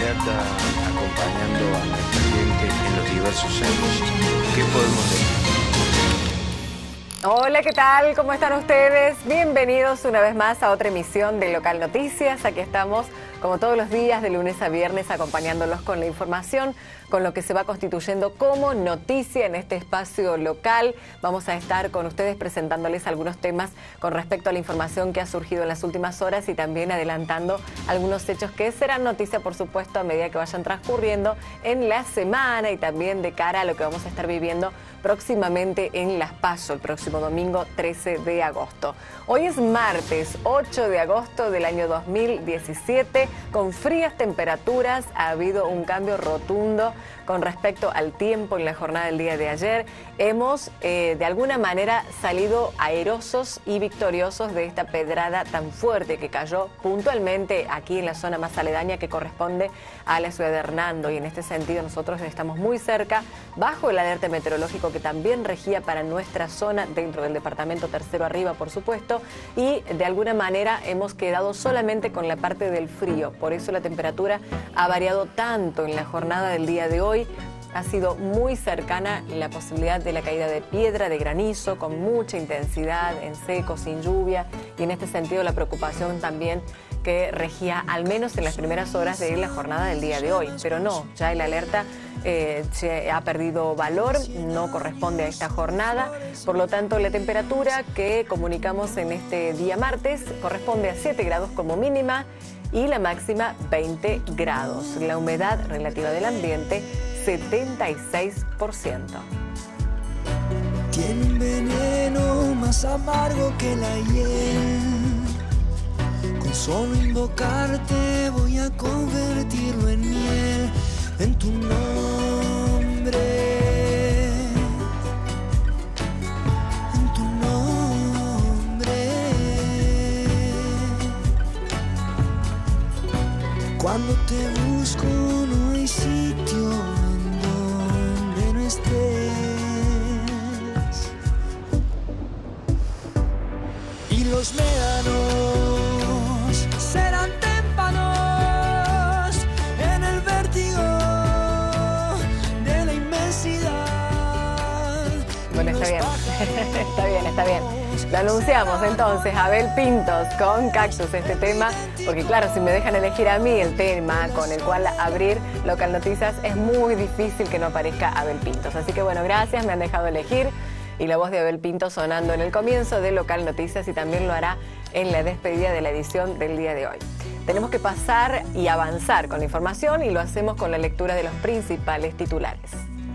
alerta acompañando a nuestra gente en los diversos servicios. ¿Qué podemos decir? Hola, ¿qué tal? ¿Cómo están ustedes? Bienvenidos una vez más a otra emisión de Local Noticias. Aquí estamos, como todos los días, de lunes a viernes, acompañándolos con la información, con lo que se va constituyendo como noticia en este espacio local. Vamos a estar con ustedes presentándoles algunos temas con respecto a la información que ha surgido en las últimas horas y también adelantando algunos hechos que serán noticia, por supuesto, a medida que vayan transcurriendo en la semana y también de cara a lo que vamos a estar viviendo próximamente en Las PASO, el próximo domingo 13 de agosto. Hoy es martes 8 de agosto del año 2017, con frías temperaturas. Ha habido un cambio rotundo con respecto al tiempo en la jornada del día de ayer. Hemos de alguna manera salido airosos y victoriosos de esta pedrada tan fuerte que cayó puntualmente aquí en la zona más aledaña que corresponde a la ciudad de Hernando, y en este sentido nosotros estamos muy cerca, bajo el alerta meteorológico que también regía para nuestra zona dentro del departamento Tercero Arriba, por supuesto, y de alguna manera hemos quedado solamente con la parte del frío. Por eso la temperatura ha variado tanto en la jornada del día de hoy. Ha sido muy cercana la posibilidad de la caída de piedra, de granizo, con mucha intensidad, en seco, sin lluvia, y en este sentido la preocupación también que regía al menos en las primeras horas de la jornada del día de hoy. Pero no, ya el alerta se ha perdido valor, no corresponde a esta jornada. Por lo tanto, la temperatura que comunicamos en este día martes corresponde a 7 grados como mínima y la máxima 20 grados. La humedad relativa del ambiente 76%. Tiene un veneno más amargo que la hiel. Con solo invocarte voy a convertirlo en miel. En tu nombre, en tu nombre. Cuando te busco no hay sitio en donde no estés. Y los médanos serán témpanos en el vértigo de la inmensidad. Bueno, está bien, está bien, está bien. Lo anunciamos entonces, Abel Pintos con Cactus, este tema, porque claro, si me dejan elegir a mí el tema con el cual abrir Local Noticias, es muy difícil que no aparezca Abel Pintos. Así que bueno, gracias, me han dejado elegir, y la voz de Abel Pintos sonando en el comienzo de Local Noticias y también lo hará en la despedida de la edición del día de hoy. Tenemos que pasar y avanzar con la información y lo hacemos con la lectura de los principales titulares.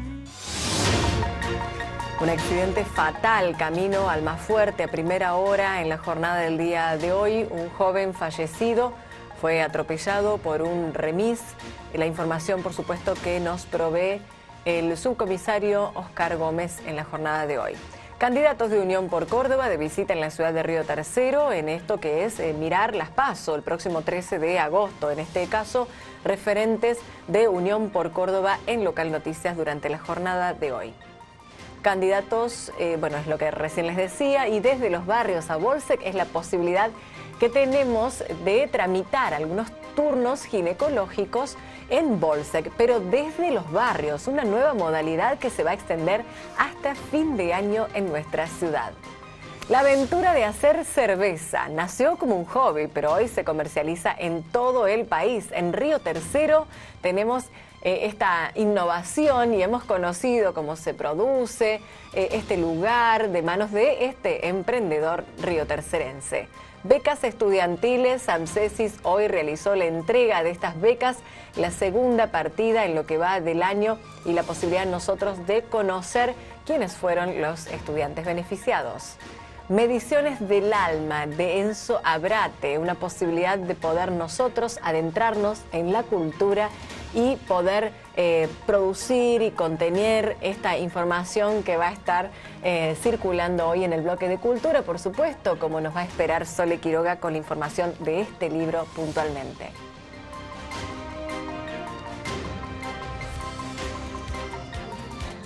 Un accidente fatal camino al Almafuerte a primera hora en la jornada del día de hoy. Un joven fallecido fue atropellado por un remis. La información, por supuesto, que nos provee el subcomisario Oscar Gómez en la jornada de hoy. Candidatos de Unión por Córdoba de visita en la ciudad de Río Tercero en esto que es mirar Las PASO el próximo 13 de agosto. En este caso, referentes de Unión por Córdoba en Local Noticias durante la jornada de hoy. Candidatos, bueno, es lo que recién les decía, y desde los barrios a Bolsec es la posibilidad que tenemos de tramitar algunos turnos ginecológicos en Bolsec, pero desde los barrios, una nueva modalidad que se va a extender hasta fin de año en nuestra ciudad. La aventura de hacer cerveza nació como un hobby, pero hoy se comercializa en todo el país. En Río Tercero tenemos esta innovación y hemos conocido cómo se produce este lugar de manos de este emprendedor riotercerense. Becas estudiantiles, AMCESIS hoy realizó la entrega de estas becas, la segunda partida en lo que va del año, y la posibilidad nosotros de conocer quiénes fueron los estudiantes beneficiados. Mediciones del alma de Enzo Abrate, una posibilidad de poder nosotros adentrarnos en la cultura y poder producir y contener esta información que va a estar circulando hoy en el bloque de cultura, por supuesto, como nos va a esperar Sole Quiroga con la información de este libro puntualmente.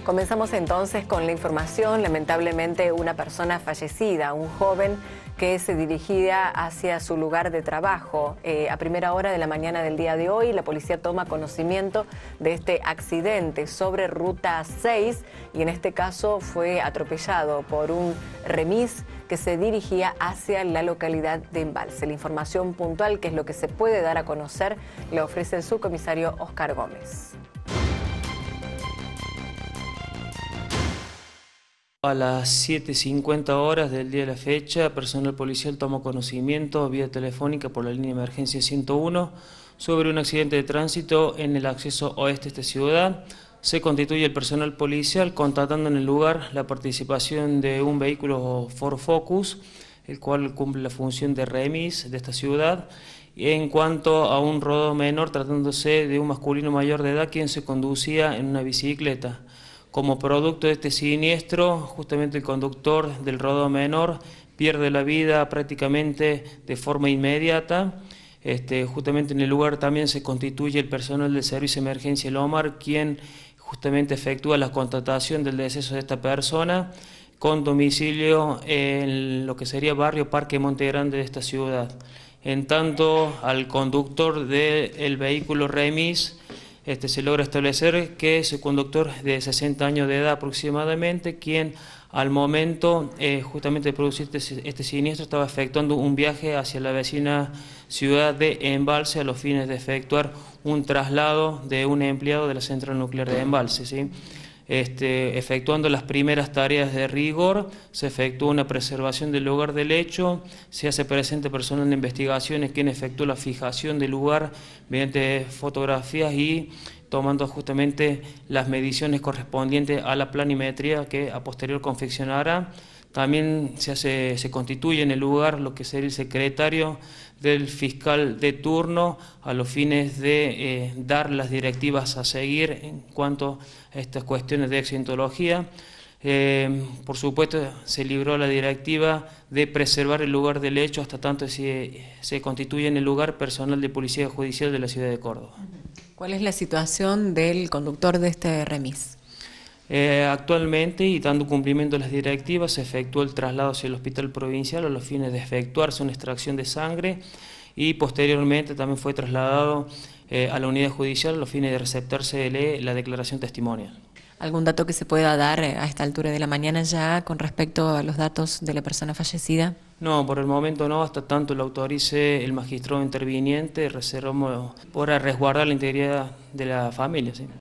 Comenzamos entonces con la información. Lamentablemente, una persona fallecida, un joven que se dirigía hacia su lugar de trabajo. A primera hora de la mañana del día de hoy, la policía toma conocimiento de este accidente sobre Ruta 6 y en este caso fue atropellado por un remis que se dirigía hacia la localidad de Embalse. La información puntual, que es lo que se puede dar a conocer, le ofrece el subcomisario Oscar Gómez. A las 7:50 horas del día de la fecha, personal policial tomó conocimiento vía telefónica por la línea de emergencia 101 sobre un accidente de tránsito en el acceso oeste de esta ciudad. Se constituye el personal policial constatando en el lugar la participación de un vehículo Ford Focus, el cual cumple la función de remis de esta ciudad, en cuanto a un rodo menor tratándose de un masculino mayor de edad quien se conducía en una bicicleta. Como producto de este siniestro, justamente el conductor del rodo menor pierde la vida prácticamente de forma inmediata. Justamente en el lugar también se constituye el personal del Servicio de Emergencia Lomar, quien justamente efectúa la constatación del deceso de esta persona con domicilio en lo que sería barrio Parque Monte Grande de esta ciudad. En tanto, al conductor del vehículo remis, se logra establecer que es el conductor de 60 años de edad aproximadamente, quien al momento justamente de producir este siniestro estaba efectuando un viaje hacia la vecina ciudad de Embalse a los fines de efectuar un traslado de un empleado de la central nuclear de Embalse, ¿sí? Efectuando las primeras tareas de rigor, se efectúa una preservación del lugar del hecho, se hace presente personal de investigaciones quien efectúa la fijación del lugar mediante fotografías y tomando justamente las mediciones correspondientes a la planimetría que a posterior confeccionará. También se constituye en el lugar lo que sería el secretario del fiscal de turno a los fines de dar las directivas a seguir en cuanto a estas cuestiones de accidentología. Por supuesto, se libró la directiva de preservar el lugar del hecho hasta tanto se constituye en el lugar personal de Policía Judicial de la ciudad de Córdoba. ¿Cuál es la situación del conductor de este remis? Actualmente, y dando cumplimiento a las directivas, se efectuó el traslado hacia el hospital provincial a los fines de efectuarse una extracción de sangre y posteriormente también fue trasladado a la unidad judicial a los fines de receptarse la declaración testimonial. ¿Algún dato que se pueda dar a esta altura de la mañana ya con respecto a los datos de la persona fallecida? No, por el momento no, hasta tanto lo autorice el magistrado interviniente, reservamos por resguardar la integridad de la familia, ¿sí?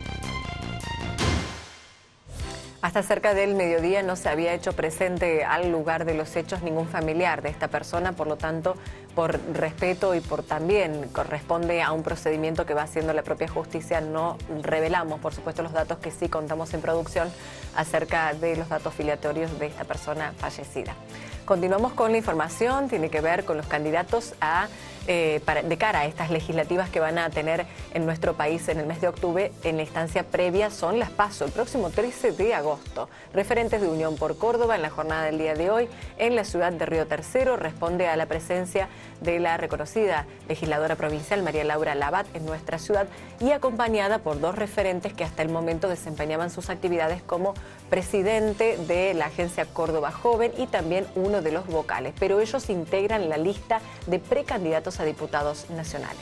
Hasta cerca del mediodía no se había hecho presente al lugar de los hechos ningún familiar de esta persona, por lo tanto, por respeto y por también corresponde a un procedimiento que va haciendo la propia justicia, no revelamos, por supuesto, los datos que sí contamos en producción acerca de los datos filiatorios de esta persona fallecida. Continuamos con la información, tiene que ver con los candidatos de cara a estas legislativas que van a tener en nuestro país en el mes de octubre. En la instancia previa son las PASO, el próximo 13 de agosto. Referentes de Unión por Córdoba en la jornada del día de hoy en la ciudad de Río Tercero responde a la presencia de la reconocida legisladora provincial María Laura Labat en nuestra ciudad y acompañada por dos referentes que hasta el momento desempeñaban sus actividades como presidente de la agencia Córdoba Joven y también uno de los vocales, pero ellos integran la lista de precandidatos a diputados nacionales.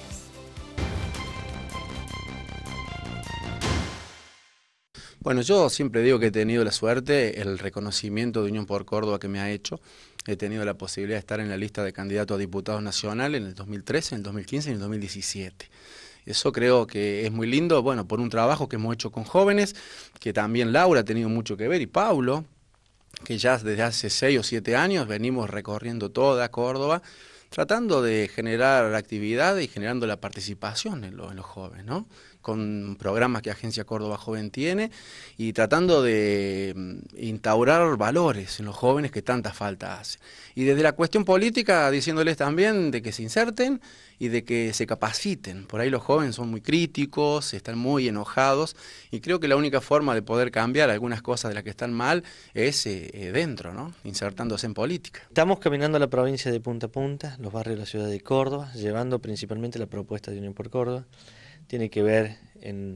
Bueno, yo siempre digo que he tenido la suerte, el reconocimiento de Unión por Córdoba que me ha hecho. He tenido la posibilidad de estar en la lista de candidatos a diputados nacionales en el 2013, en el 2015 y en el 2017. Eso creo que es muy lindo, bueno, por un trabajo que hemos hecho con jóvenes, que también Laura ha tenido mucho que ver, y Paulo, que ya desde hace 6 o 7 años venimos recorriendo toda Córdoba, tratando de generar actividad y generando la participación en los jóvenes, ¿no? Con programas que Agencia Córdoba Joven tiene y tratando de instaurar valores en los jóvenes que tanta falta hace. Y desde la cuestión política diciéndoles también de que se inserten y de que se capaciten. Por ahí los jóvenes son muy críticos, están muy enojados y creo que la única forma de poder cambiar algunas cosas de las que están mal es dentro, ¿no? Insertándose en política. Estamos caminando la provincia de punta a punta, los barrios de la ciudad de Córdoba, llevando principalmente la propuesta de Unión por Córdoba. Tiene que ver en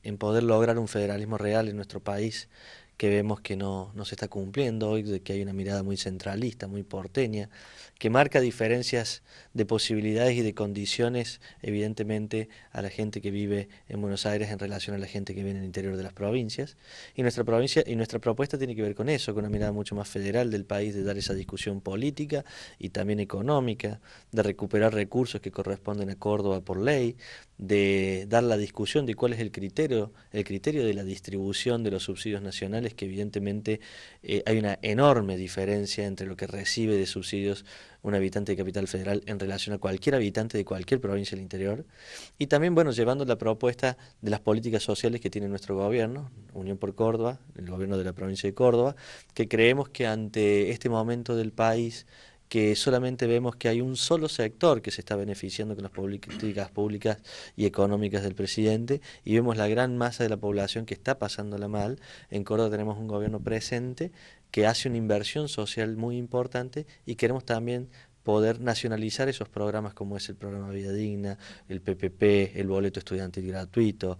en poder lograr un federalismo real en nuestro país, que vemos que no se está cumpliendo hoy, de que hay una mirada muy centralista, muy porteña, que marca diferencias de posibilidades y de condiciones, evidentemente, a la gente que vive en Buenos Aires en relación a la gente que vive en el interior de las provincias. Y nuestra propuesta tiene que ver con eso, con una mirada mucho más federal del país, de dar esa discusión política y también económica, de recuperar recursos que corresponden a Córdoba por ley, de dar la discusión de cuál es el criterio de la distribución de los subsidios nacionales, que evidentemente hay una enorme diferencia entre lo que recibe de subsidios un habitante de Capital Federal en relación a cualquier habitante de cualquier provincia del interior, y también, bueno, llevando la propuesta de las políticas sociales que tiene nuestro gobierno, Unión por Córdoba, el gobierno de la provincia de Córdoba, que creemos que ante este momento del país, que solamente vemos que hay un solo sector que se está beneficiando con las políticas públicas y económicas del presidente, y vemos la gran masa de la población que está pasándola mal. En Córdoba tenemos un gobierno presente que hace una inversión social muy importante, y queremos también poder nacionalizar esos programas como es el programa Vida Digna, el PPP, el boleto estudiantil gratuito,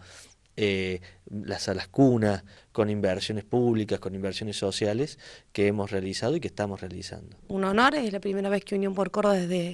las salas cunas, con inversiones públicas, con inversiones sociales que hemos realizado y que estamos realizando. Un honor, es la primera vez que Unión por Córdoba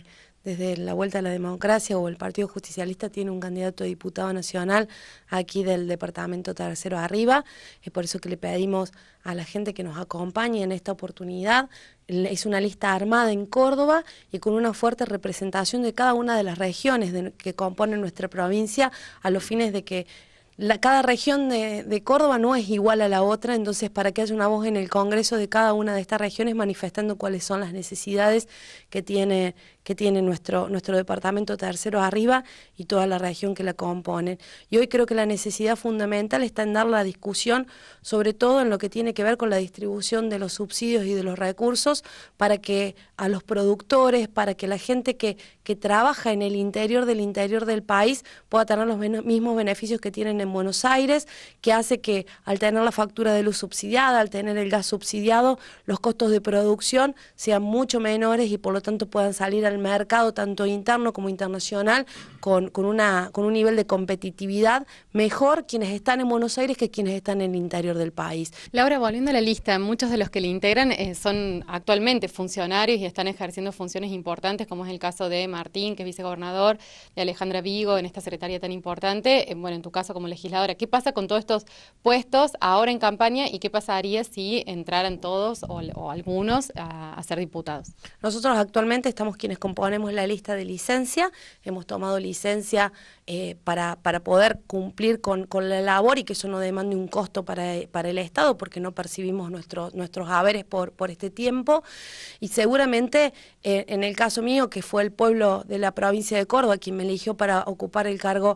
desde la vuelta a la democracia o el Partido Justicialista tiene un candidato a diputado nacional aquí del departamento Tercero Arriba. Es por eso que le pedimos a la gente que nos acompañe en esta oportunidad. Es una lista armada en Córdoba y con una fuerte representación de cada una de las regiones que componen nuestra provincia, a los fines de que cada región de Córdoba no es igual a la otra, entonces para que haya una voz en el Congreso de cada una de estas regiones manifestando cuáles son las necesidades que tiene nuestro departamento Tercero Arriba y toda la región que la componen. Y hoy creo que la necesidad fundamental está en dar la discusión, sobre todo en lo que tiene que ver con la distribución de los subsidios y de los recursos, para que a los productores, para que la gente que trabaja en el interior del país pueda tener los mismos beneficios que tienen en Buenos Aires, que hace que al tener la factura de luz subsidiada, al tener el gas subsidiado, los costos de producción sean mucho menores y por lo tanto puedan salir al mercado tanto interno como internacional con un nivel de competitividad mejor quienes están en Buenos Aires que quienes están en el interior del país. Laura, volviendo a la lista, muchos de los que le integran son actualmente funcionarios y están ejerciendo funciones importantes, como es el caso de Martín, que es vicegobernador, de Alejandra Vigo, en esta secretaría tan importante, bueno, en tu caso como legisladora. ¿Qué pasa con todos estos puestos ahora en campaña y qué pasaría si entraran todos o algunos a ser diputados? Nosotros actualmente estamos quienes componemos la lista de licencia, hemos tomado licencia para poder cumplir con la labor y que eso no demande un costo para el Estado, porque no percibimos nuestros haberes por este tiempo, y seguramente en el caso mío, que fue el pueblo de la provincia de Córdoba quien me eligió para ocupar el cargo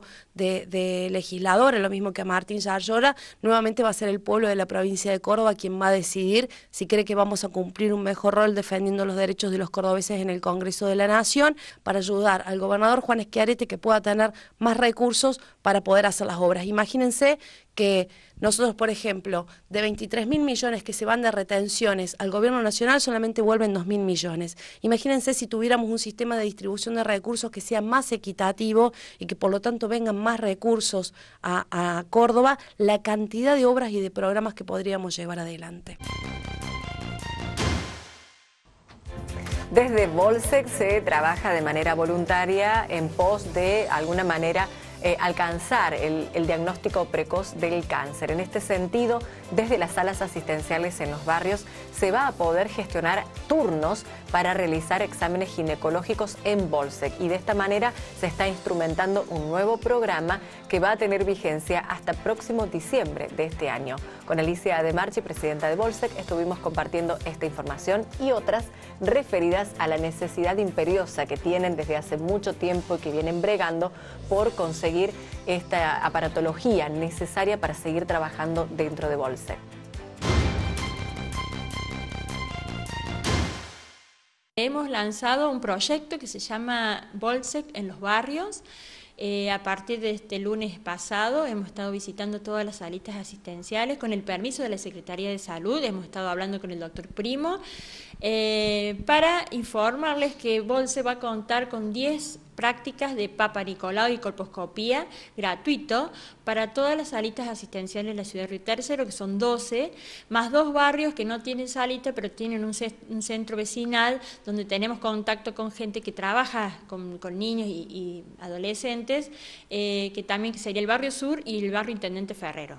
de legisladora, lo mismo que a Martín Yarlora, nuevamente va a ser el pueblo de la provincia de Córdoba quien va a decidir si cree que vamos a cumplir un mejor rol defendiendo los derechos de los cordobeses en el Congreso de la Nación, para ayudar al gobernador Juan Schiaretti que pueda tener más recursos para poder hacer las obras. Imagínense que nosotros, por ejemplo, de 23.000 millones que se van de retenciones al gobierno nacional, solamente vuelven 2.000 millones. Imagínense si tuviéramos un sistema de distribución de recursos que sea más equitativo y que por lo tanto vengan más recursos a Córdoba, la cantidad de obras y de programas que podríamos llevar adelante. Desde Bolsec se trabaja de manera voluntaria en pos de alguna manera alcanzar el diagnóstico precoz del cáncer. En este sentido, desde las salas asistenciales en los barrios se va a poder gestionar turnos para realizar exámenes ginecológicos en Bolsec, y de esta manera se está instrumentando un nuevo programa que va a tener vigencia hasta próximo diciembre de este año. Con Alicia De Marchi, presidenta de Bolsec, estuvimos compartiendo esta información y otras referidas a la necesidad imperiosa que tienen desde hace mucho tiempo y que vienen bregando por conseguir esta aparatología necesaria para seguir trabajando dentro de Bolsec. Hemos lanzado un proyecto que se llama Bolsec en los barrios. A partir de este lunes pasado hemos estado visitando todas las salitas asistenciales con el permiso de la Secretaría de Salud. Hemos estado hablando con el doctor Primo para informarles que Bolsec va a contar con 10 prácticas de Papa Nicolau y colposcopía gratuito para todas las salitas asistenciales de la ciudad de Río Tercero, que son 12, más 2 barrios que no tienen salita, pero tienen un centro vecinal donde tenemos contacto con gente que trabaja con niños y adolescentes, que también sería el barrio Sur y el barrio Intendente Ferrero.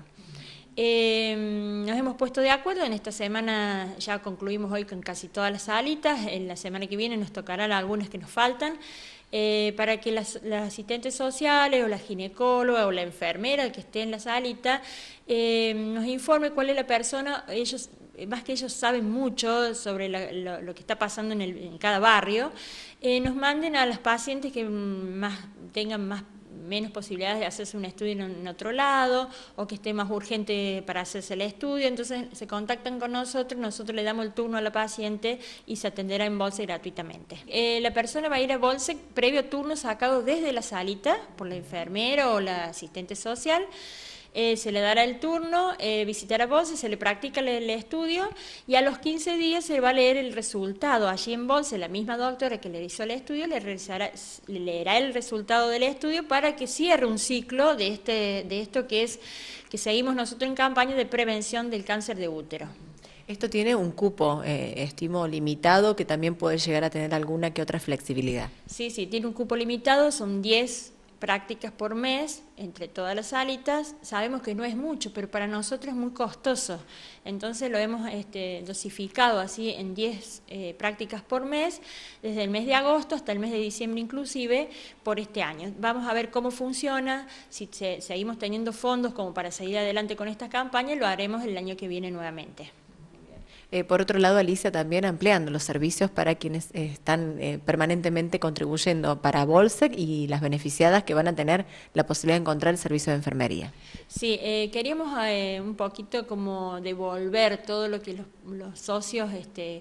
Nos hemos puesto de acuerdo, en esta semana ya concluimos hoy con casi todas las salitas, en la semana que viene nos tocarán algunas que nos faltan, para que las asistentes sociales o la ginecóloga o la enfermera que esté en la salita nos informe cuál es la persona. Ellos, más que ellos saben mucho sobre lo que está pasando en cada barrio, nos manden a las pacientes que tengan menos posibilidades de hacerse un estudio en otro lado, o que esté más urgente para hacerse el estudio. Entonces se contactan con nosotros le damos el turno a la paciente y se atenderá en Bolsec gratuitamente. La persona va a ir a Bolsec previo turno sacado desde la salita por la enfermera o la asistente social. Se le dará el turno, visitará Bolsec, se le practica el estudio y a los 15 días se va a leer el resultado. Allí en Bolsec, la misma doctora que le hizo el estudio le leerá el resultado del estudio para que cierre un ciclo de esto que seguimos nosotros en campaña de prevención del cáncer de útero. Esto tiene un cupo, estimo, limitado, que también puede llegar a tener alguna que otra flexibilidad. Sí, tiene un cupo limitado, son 10 prácticas por mes entre todas las salitas. Sabemos que no es mucho, pero para nosotros es muy costoso. Entonces lo hemos dosificado así en 10 prácticas por mes, desde el mes de agosto hasta el mes de diciembre inclusive, por este año. Vamos a ver cómo funciona, si seguimos teniendo fondos como para seguir adelante con esta campaña, lo haremos el año que viene nuevamente. Por otro lado, Alicia, también ampliando los servicios para quienes están permanentemente contribuyendo para Bolsec y las beneficiadas que van a tener la posibilidad de encontrar el servicio de enfermería. Sí, queríamos un poquito como devolver todo lo que los socios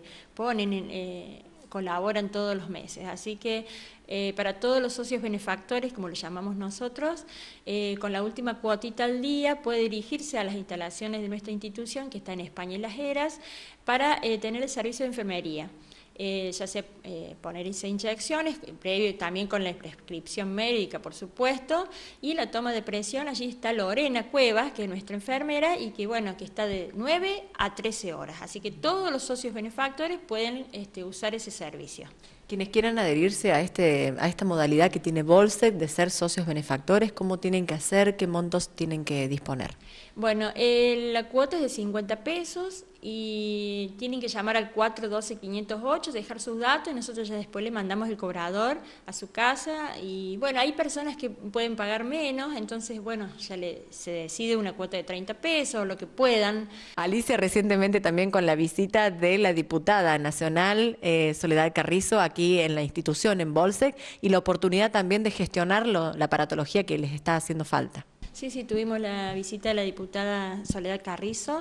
ponen, colaboran todos los meses. Así que para todos los socios benefactores, como lo llamamos nosotros, con la última cuotita al día puede dirigirse a las instalaciones de nuestra institución, que está en España y Las Heras, para tener el servicio de enfermería. Ya sea ponerse inyecciones, previo también con la prescripción médica, por supuesto, y la toma de presión. Allí está Lorena Cuevas, que es nuestra enfermera, y que está de 9 a 13 horas. Así que todos los socios benefactores pueden usar ese servicio. Quienes quieran adherirse a esta modalidad que tiene Bolsec de ser socios benefactores, ¿cómo tienen que hacer? ¿Qué montos tienen que disponer? Bueno, la cuota es de 50 pesos y tienen que llamar al 412-508, dejar sus datos y nosotros ya después le mandamos el cobrador a su casa. Y bueno, hay personas que pueden pagar menos, entonces ya se decide una cuota de 30 pesos, lo que puedan. Alicia, recientemente también con la visita de la diputada nacional Soledad Carrizo aquí en la institución, en Bolsec, y la oportunidad también de gestionar la aparatología que les está haciendo falta. Sí, tuvimos la visita de la diputada Soledad Carrizo.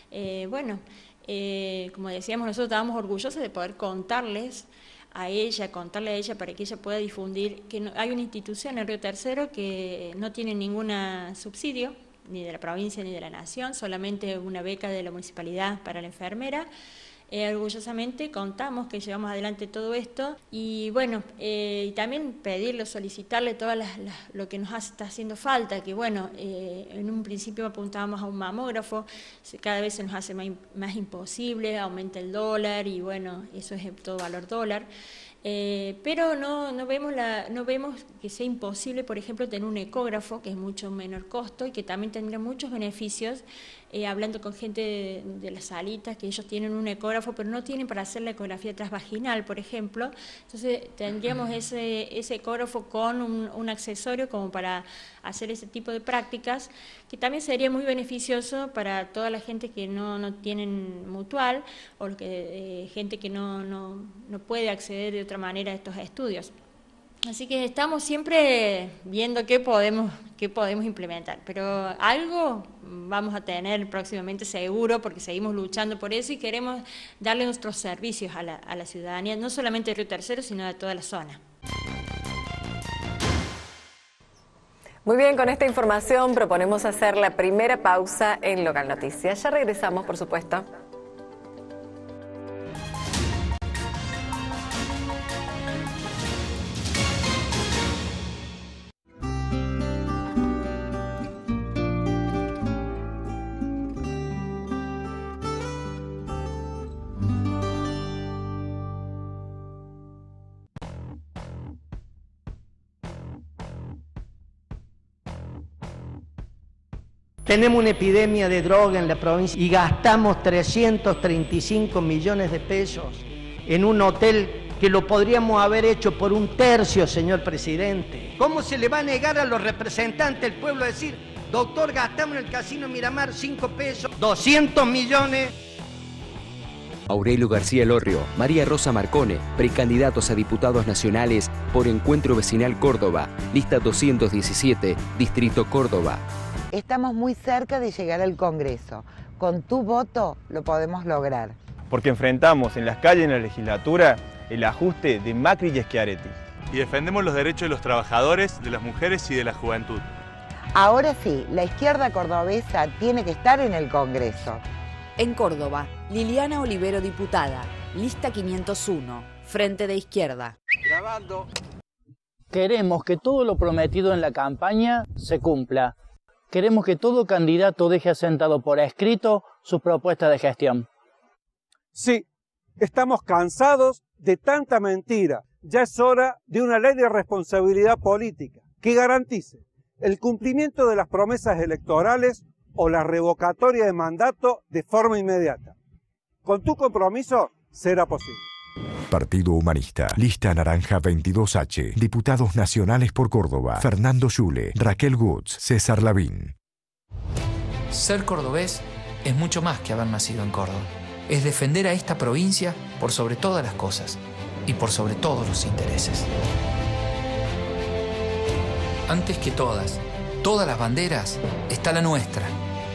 Como decíamos, nosotros estábamos orgullosos de poder contarle a ella para que ella pueda difundir que hay una institución en Río Tercero que no tiene ningún subsidio, ni de la provincia ni de la nación, solamente una beca de la municipalidad para la enfermera. Orgullosamente contamos que llevamos adelante todo esto y y también pedirle, solicitarle todo lo que nos está haciendo falta, que en un principio apuntábamos a un mamógrafo, cada vez se nos hace más imposible, aumenta el dólar y eso es todo valor dólar. Pero no vemos que sea imposible, por ejemplo, tener un ecógrafo, que es mucho menor costo y que también tendría muchos beneficios, hablando con gente de las salitas, que ellos tienen un ecógrafo, pero no tienen para hacer la ecografía transvaginal, por ejemplo. Entonces tendríamos ese ecógrafo con un accesorio como para hacer ese tipo de prácticas, que también sería muy beneficioso para toda la gente que no tienen mutual o gente que no puede acceder de otra manera a estos estudios. Así que estamos siempre viendo qué podemos implementar, pero algo vamos a tener próximamente seguro, porque seguimos luchando por eso y queremos darle nuestros servicios a la ciudadanía, no solamente de Río Tercero, sino de toda la zona. Muy bien, con esta información proponemos hacer la primera pausa en Local Noticias. Ya regresamos, por supuesto. Tenemos una epidemia de droga en la provincia y gastamos 335 millones de pesos en un hotel que lo podríamos haber hecho por 1/3, señor presidente. ¿Cómo se le va a negar a los representantes del pueblo a decir, doctor, gastamos en el Casino Miramar 5 pesos, 200 millones? Aurelio García Lorrio, María Rosa Marcone, precandidatos a diputados nacionales por Encuentro Vecinal Córdoba, lista 217, Distrito Córdoba. Estamos muy cerca de llegar al Congreso. Con tu voto lo podemos lograr. Porque enfrentamos en las calles y en la legislatura el ajuste de Macri y Schiaretti. Y defendemos los derechos de los trabajadores, de las mujeres y de la juventud. Ahora sí, la izquierda cordobesa tiene que estar en el Congreso. En Córdoba, Liliana Olivero, diputada, lista 501, Frente de Izquierda. Grabando. Queremos que todo lo prometido en la campaña se cumpla. Queremos que todo candidato deje asentado por escrito su propuesta de gestión. Sí, estamos cansados de tanta mentira. Ya es hora de una ley de responsabilidad política que garantice el cumplimiento de las promesas electorales o la revocatoria de mandato de forma inmediata. Con tu compromiso será posible. Partido Humanista, lista naranja 22H, diputados nacionales por Córdoba, Fernando Yule, Raquel Gutz, César Lavín. Ser cordobés es mucho más que haber nacido en Córdoba. Es defender a esta provincia por sobre todas las cosas y por sobre todos los intereses. Antes que todas las banderas, está la nuestra.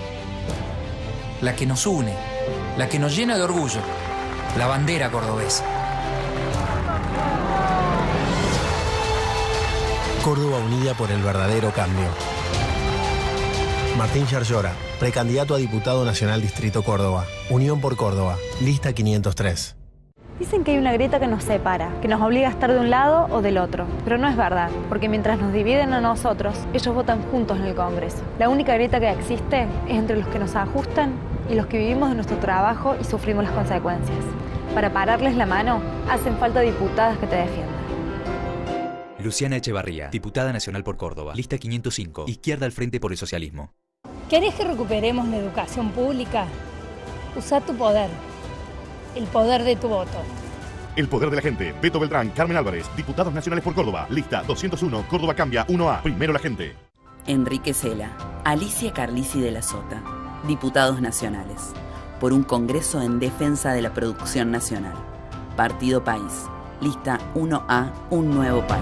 La que nos une, la que nos llena de orgullo, la bandera cordobesa. Córdoba unida por el verdadero cambio. Martín Yarlora, precandidato a diputado nacional Distrito Córdoba. Unión por Córdoba, lista 503. Dicen que hay una grieta que nos separa, que nos obliga a estar de un lado o del otro. Pero no es verdad, porque mientras nos dividen a nosotros, ellos votan juntos en el Congreso. La única grieta que existe es entre los que nos ajustan y los que vivimos de nuestro trabajo y sufrimos las consecuencias. Para pararles la mano, hacen falta diputadas que te defiendan. Luciana Echevarría, diputada nacional por Córdoba, lista 505, Izquierda al Frente por el Socialismo. ¿Querés que recuperemos la educación pública? Usa tu poder. El poder de tu voto. El poder de la gente. Beto Beltrán, Carmen Álvarez, diputados nacionales por Córdoba. Lista 201, Córdoba Cambia 1A. Primero la gente. Enrique Cela, Alicia Carlisi de la Sota, diputados nacionales. Por un Congreso en defensa de la producción nacional. Partido País. Lista 1A, Un Nuevo País.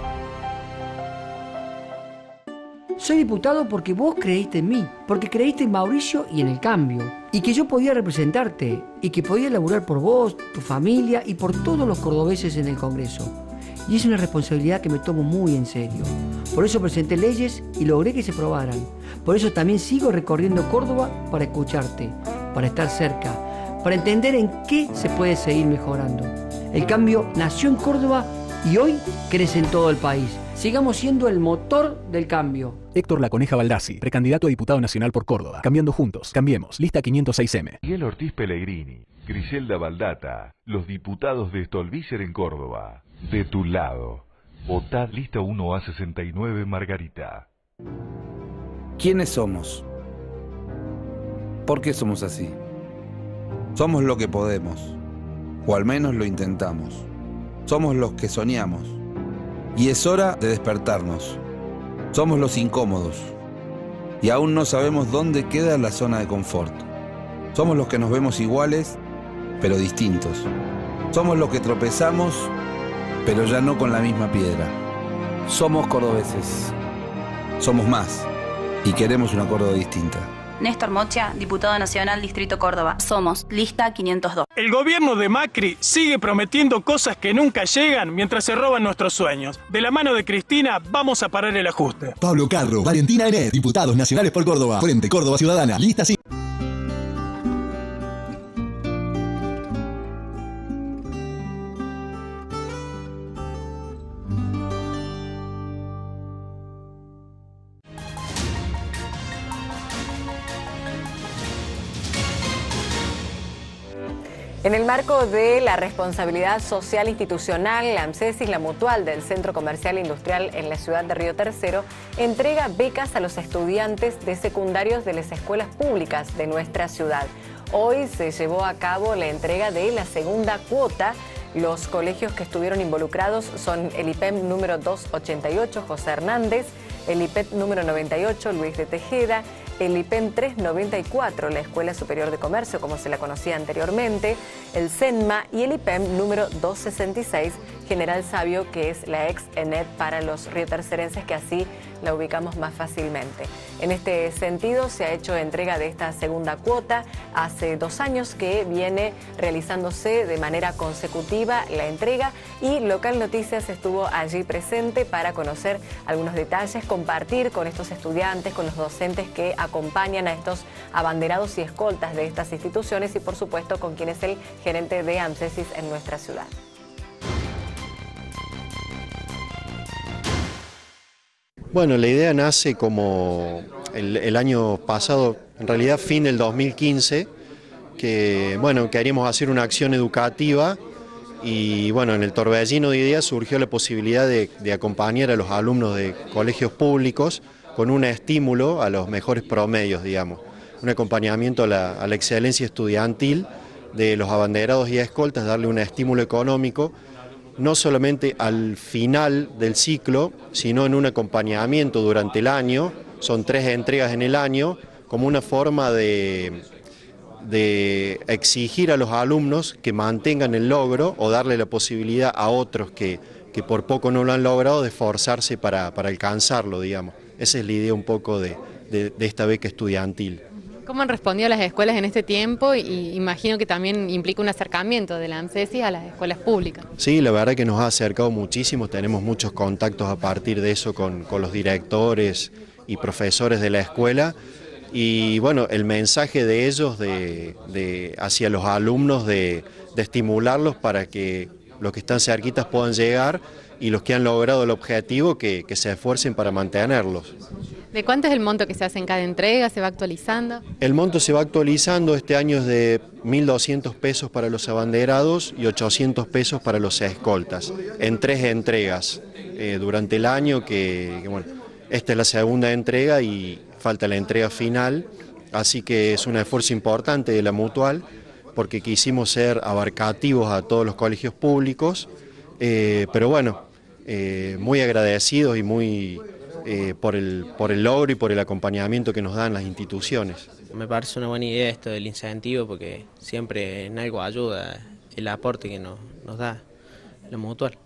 Soy diputado porque vos creíste en mí, porque creíste en Mauricio y en el cambio, y que yo podía representarte, y que podía laburar por vos, tu familia y por todos los cordobeses en el Congreso. Y es una responsabilidad que me tomo muy en serio. Por eso presenté leyes y logré que se aprobaran. Por eso también sigo recorriendo Córdoba para escucharte, para estar cerca, para entender en qué se puede seguir mejorando. El cambio nació en Córdoba y hoy crece en todo el país. Sigamos siendo el motor del cambio. Héctor La Coneja Baldassi, precandidato a diputado nacional por Córdoba. Cambiando juntos. Cambiemos. Lista 506M. Miguel Ortiz Pellegrini, Griselda Baldata, los diputados de Stolbizer en Córdoba. De tu lado. Votad lista 1A69 Margarita. ¿Quiénes somos? ¿Por qué somos así? Somos lo que podemos, o al menos lo intentamos. Somos los que soñamos. Y es hora de despertarnos. Somos los incómodos. Y aún no sabemos dónde queda la zona de confort. Somos los que nos vemos iguales, pero distintos. Somos los que tropezamos, pero ya no con la misma piedra. Somos cordobeses. Somos más. Y queremos una Córdoba distinta. Néstor Mocha, diputado nacional Distrito Córdoba. Somos lista 502. El gobierno de Macri sigue prometiendo cosas que nunca llegan mientras se roban nuestros sueños. De la mano de Cristina vamos a parar el ajuste. Pablo Carro, Valentina Enet, diputados nacionales por Córdoba. Frente Córdoba Ciudadana, lista 5. En el marco de la responsabilidad social institucional, la AMSESIS, la Mutual del Centro Comercial e Industrial en la ciudad de Río Tercero, entrega becas a los estudiantes de secundarios de las escuelas públicas de nuestra ciudad. Hoy se llevó a cabo la entrega de la segunda cuota. Los colegios que estuvieron involucrados son el IPEM número 288, José Hernández, el IPET número 98, Luis de Tejeda, el IPEM 394, la Escuela Superior de Comercio, como se la conocía anteriormente, el CENMA y el IPEM número 266, General Sabio, que es la ex ENET para los riotercerenses, que así la ubicamos más fácilmente. En este sentido, se ha hecho entrega de esta segunda cuota. Hace 2 años que viene realizándose de manera consecutiva la entrega y Local Noticias estuvo allí presente para conocer algunos detalles, compartir con estos estudiantes, con los docentes que acompañan a estos abanderados y escoltas de estas instituciones y, por supuesto, con quien es el gerente de AMSESIS en nuestra ciudad. Bueno, la idea nace como el año pasado, en realidad fin del 2015, que bueno, queríamos hacer una acción educativa y bueno, en el torbellino de ideas surgió la posibilidad de acompañar a los alumnos de colegios públicos con un estímulo a los mejores promedios, digamos, un acompañamiento a la excelencia estudiantil de los abanderados y escoltas, darle un estímulo económico, no solamente al final del ciclo, sino en un acompañamiento durante el año. Son 3 entregas en el año, como una forma de exigir a los alumnos que mantengan el logro o darle la posibilidad a otros que por poco no lo han logrado de esforzarse para alcanzarlo, digamos. Esa es la idea un poco de esta beca estudiantil. ¿Cómo han respondido las escuelas en este tiempo? Y imagino que también implica un acercamiento de la AMSESIS a las escuelas públicas. Sí, la verdad que nos ha acercado muchísimo, tenemos muchos contactos a partir de eso con los directores y profesores de la escuela. Y bueno, el mensaje de ellos hacia los alumnos de estimularlos para que los que están cerquitas puedan llegar y los que han logrado el objetivo que se esfuercen para mantenerlos. ¿De cuánto es el monto que se hace en cada entrega? ¿Se va actualizando? El monto se va actualizando, este año es de 1.200 pesos para los abanderados y 800 pesos para los escoltas, en 3 entregas durante el año, que bueno, esta es la segunda entrega y falta la entrega final, así que es un esfuerzo importante de la Mutual, porque quisimos ser abarcativos a todos los colegios públicos, pero bueno, muy agradecidos y muy por el logro y por el acompañamiento que nos dan las instituciones. Me parece una buena idea esto del incentivo, porque siempre en algo ayuda el aporte que nos da la Mutual.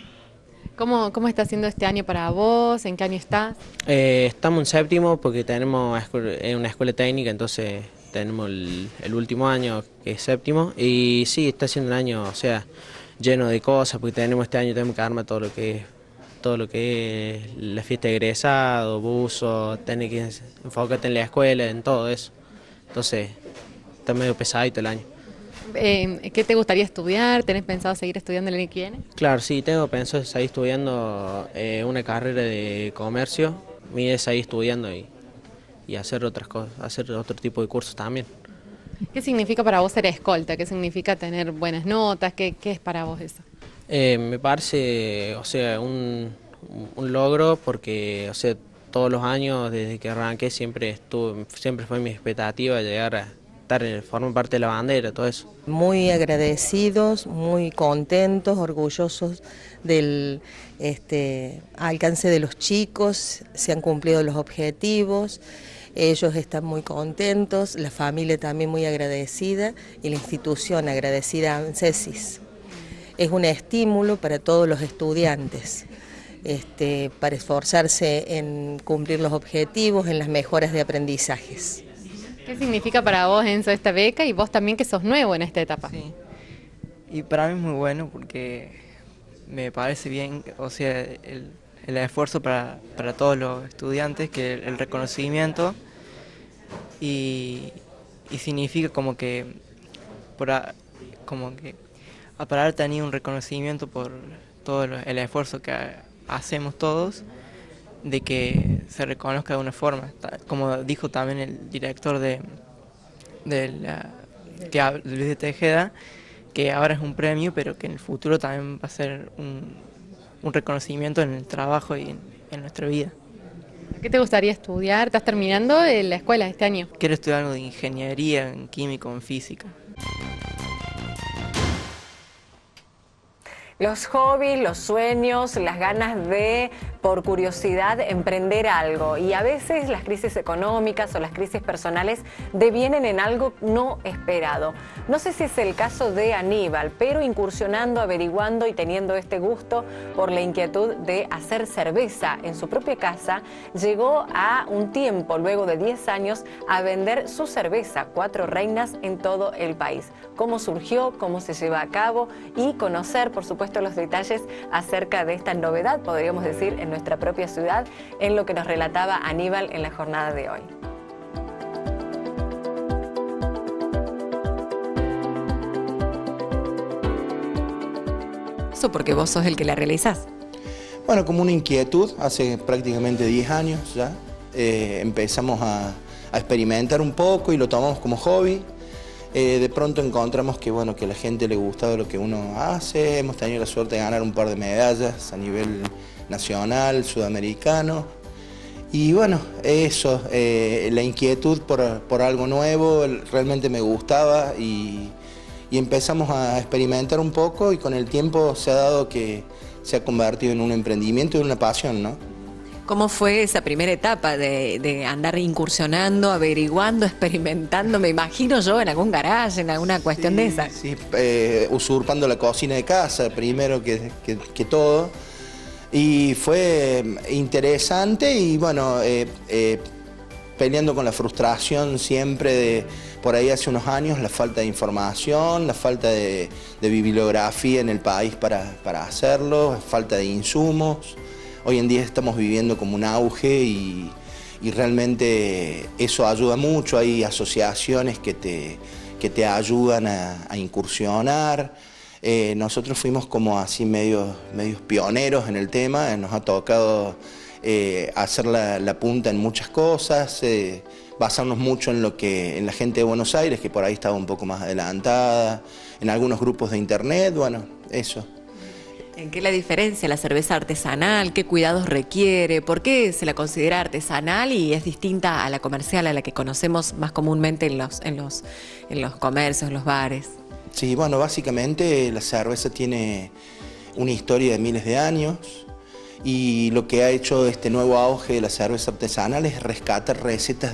¿Cómo está siendo este año para vos? ¿En qué año estás? Estamos en 7º porque tenemos una escuela técnica, entonces tenemos el último año que es 7º y sí, está siendo un año, o sea, lleno de cosas, porque tenemos que armar todo lo que es la fiesta de egresado, buzo, tener que enfocarte en la escuela, en todo eso. Entonces, está medio pesadito el año. ¿Qué te gustaría estudiar? ¿Tenés pensado seguir estudiando el año que viene? Claro, sí, tengo pensado seguir estudiando una carrera de comercio. Mi idea es seguir estudiando y hacer otras cosas, hacer otro tipo de cursos también. ¿Qué significa para vos ser escolta? ¿Qué significa tener buenas notas? ¿Qué es para vos eso? Me parece, o sea, un logro, porque, o sea, todos los años desde que arranqué siempre fue mi expectativa llegar a formar parte de la bandera, todo eso. Muy agradecidos, muy contentos, orgullosos del alcance de los chicos, se han cumplido los objetivos, ellos están muy contentos, la familia también muy agradecida y la institución agradecida a AMSESIS. Es un estímulo para todos los estudiantes, para esforzarse en cumplir los objetivos, en las mejoras de aprendizajes. ¿Qué significa para vos, Enzo, esta beca, y vos también que sos nuevo en esta etapa? Sí, y para mí es muy bueno porque me parece bien, o sea, el esfuerzo para todos los estudiantes, que el reconocimiento, y significa como que para haber tenido un reconocimiento por todo el esfuerzo que hacemos todos, de que se reconozca de una forma, como dijo también el director Luis de Tejeda, que ahora es un premio, pero que en el futuro también va a ser un reconocimiento en el trabajo y en nuestra vida. ¿Qué te gustaría estudiar? ¿Estás terminando la escuela este año? Quiero estudiar algo de ingeniería, en químico, en física. Los hobbies, los sueños, las ganas de, por curiosidad, emprender algo. Y a veces las crisis económicas o las crisis personales devienen en algo no esperado. No sé si es el caso de Aníbal, pero incursionando, averiguando y teniendo este gusto por la inquietud de hacer cerveza en su propia casa, llegó a un tiempo, luego de 10 años, a vender su cerveza, Cuatro Reinas, en todo el país. Cómo surgió, cómo se lleva a cabo y conocer, por supuesto, los detalles acerca de esta novedad, podríamos decir, en nuestra propia ciudad, en lo que nos relataba Aníbal en la jornada de hoy. Eso porque vos sos el que la realizás. Bueno, como una inquietud, hace prácticamente 10 años ya, empezamos a experimentar un poco y lo tomamos como hobby. De pronto encontramos que, bueno, que a la gente le gustaba lo que uno hace, hemos tenido la suerte de ganar un par de medallas a nivel nacional, sudamericano, y bueno, eso, la inquietud por algo nuevo realmente me gustaba y empezamos a experimentar un poco y con el tiempo se ha dado que se ha convertido en un emprendimiento y una pasión, ¿no? ¿Cómo fue esa primera etapa de andar incursionando, averiguando, experimentando? Me imagino yo en algún garaje, en alguna cuestión de esa. Sí, usurpando la cocina de casa, primero que todo. Y fue interesante y bueno, peleando con la frustración siempre de, por ahí hace unos años, la falta de información, la falta de bibliografía en el país para hacerlo, falta de insumos. Hoy en día estamos viviendo como un auge y realmente eso ayuda mucho. Hay asociaciones que te ayudan a incursionar. Nosotros fuimos como así medios pioneros en el tema, nos ha tocado hacer la punta en muchas cosas, basarnos mucho en la gente de Buenos Aires, que por ahí estaba un poco más adelantada, en algunos grupos de internet, bueno, eso. ¿En qué la diferencia la cerveza artesanal? ¿Qué cuidados requiere? ¿Por qué se la considera artesanal y es distinta a la comercial, a la que conocemos más comúnmente en los comercios, en los bares? Sí, bueno, básicamente la cerveza tiene una historia de miles de años y lo que ha hecho este nuevo auge de la cerveza artesanal es rescatar recetas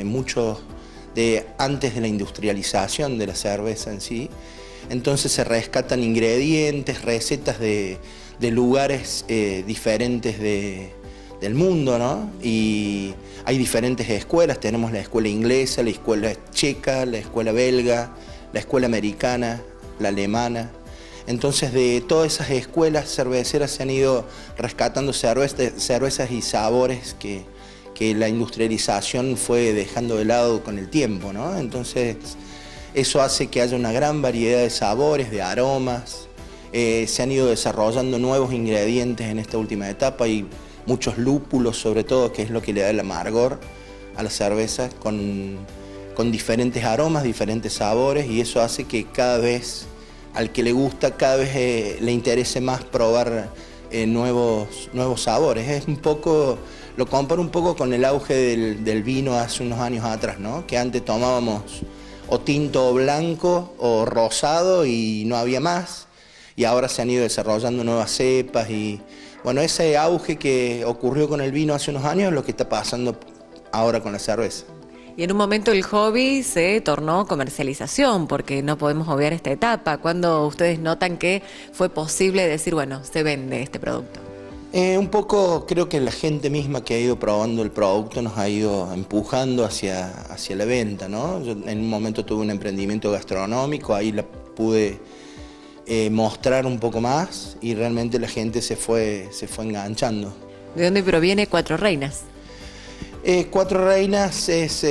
de antes de la industrialización de la cerveza en sí. Entonces se rescatan ingredientes, recetas de lugares diferentes del mundo, ¿no? Y hay diferentes escuelas, tenemos la escuela inglesa, la escuela checa, la escuela belga, la escuela americana, la alemana. Entonces de todas esas escuelas cerveceras se han ido rescatando cervezas y sabores que la industrialización fue dejando de lado con el tiempo, ¿no? Entonces eso hace que haya una gran variedad de sabores, de aromas. Se han ido desarrollando nuevos ingredientes en esta última etapa y muchos lúpulos sobre todo, que es lo que le da el amargor a la cerveza, con diferentes aromas, diferentes sabores, y eso hace que cada vez, al que le gusta, cada vez le interese más probar nuevos sabores. Es un poco, lo comparo un poco con el auge del vino hace unos años atrás, ¿no? Que antes tomábamos o tinto o blanco o rosado y no había más, y ahora se han ido desarrollando nuevas cepas y bueno, ese auge que ocurrió con el vino hace unos años es lo que está pasando ahora con la cerveza. Y en un momento el hobby se tornó comercialización, porque no podemos obviar esta etapa. ¿Cuándo ustedes notan que fue posible decir, bueno, se vende este producto? Un poco creo que la gente misma que ha ido probando el producto nos ha ido empujando hacia la venta, ¿no? Yo en un momento tuve un emprendimiento gastronómico, ahí la pude mostrar un poco más y realmente la gente se fue enganchando. ¿De dónde proviene Cuatro Reinas? Cuatro Reinas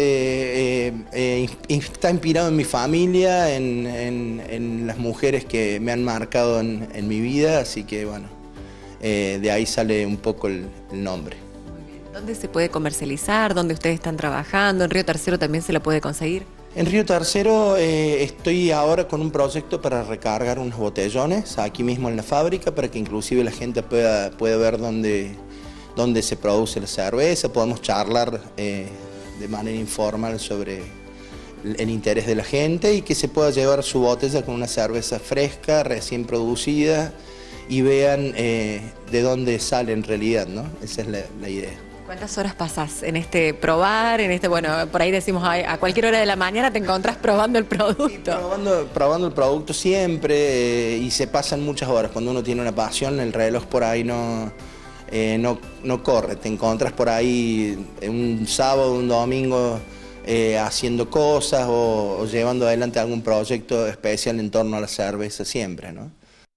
está inspirado en mi familia, en las mujeres que me han marcado en mi vida, así que bueno, de ahí sale un poco el nombre. Muy bien. ¿Dónde se puede comercializar? ¿Dónde ustedes están trabajando? ¿En Río Tercero también se la puede conseguir? En Río Tercero estoy ahora con un proyecto para recargar unos botellones aquí mismo en la fábrica para que inclusive la gente pueda ver dónde se produce la cerveza, podamos charlar de manera informal sobre el interés de la gente y que se pueda llevar su botella con una cerveza fresca, recién producida y vean de dónde sale en realidad, ¿no? Esa es la idea. ¿Cuántas horas pasás en este probar, bueno, por ahí decimos a cualquier hora de la mañana te encontrás probando el producto? Sí, probando el producto siempre y se pasan muchas horas. Cuando uno tiene una pasión, el reloj por ahí no corre. Te encontrás por ahí un sábado, un domingo haciendo cosas o llevando adelante algún proyecto especial en torno a la cerveza siempre, ¿no?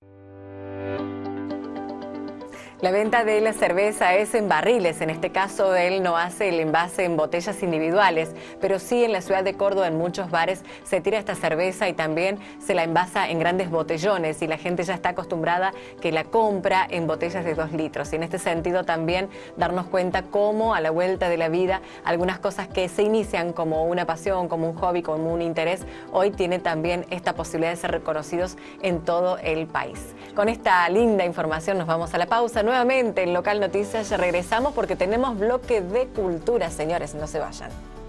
La venta de la cerveza es en barriles, en este caso él no hace el envase en botellas individuales, pero sí en la ciudad de Córdoba en muchos bares se tira esta cerveza y también se la envasa en grandes botellones y la gente ya está acostumbrada que la compra en botellas de 2 litros. Y en este sentido también darnos cuenta cómo a la vuelta de la vida algunas cosas que se inician como una pasión, como un hobby, como un interés, hoy tiene también esta posibilidad de ser reconocidos en todo el país. Con esta linda información nos vamos a la pausa. Nuevamente en Local Noticias ya regresamos porque tenemos bloque de cultura, señores, no se vayan.